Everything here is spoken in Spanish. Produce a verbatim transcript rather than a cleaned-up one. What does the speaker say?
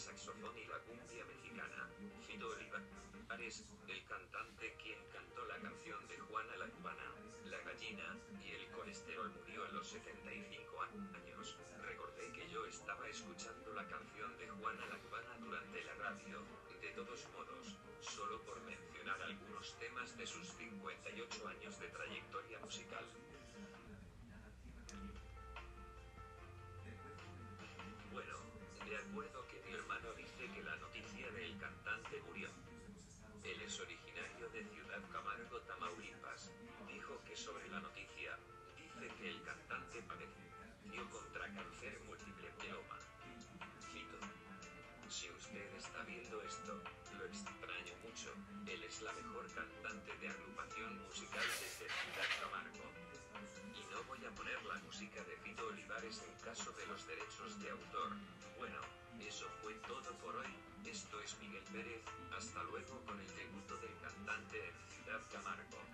saxofón y la cumbia mexicana. Fito Olivares, el cantante quien cantó la canción de Juana la Cubana, La Gallina, y el colesterol murió a los setenta y cinco años. Recordé que yo estaba escuchando la canción de Juana la Cubana durante la radio. De todos modos, solo por mencionar algunos temas de sus cincuenta y ocho años de trayectoria musical. Bueno, de acuerdo que mi hermano dice que la noticia del cantante murió. Él es originario de Ciudad Camargo, Tamaulipas. Dijo que sobre la noticia, dice que el cantante padeció contra cáncer múltiple mieloma. Cito: si usted está viendo esto, lo extraño mucho. Él es la mejor cantante de agrupación musical desde Ciudad Camargo. Y no voy a poner la música de Fito Olivares en caso de los derechos de autor. Bueno, eso fue todo por hoy. Esto es Miguel Pérez. Hasta luego con el debut del cantante en Ciudad Camargo.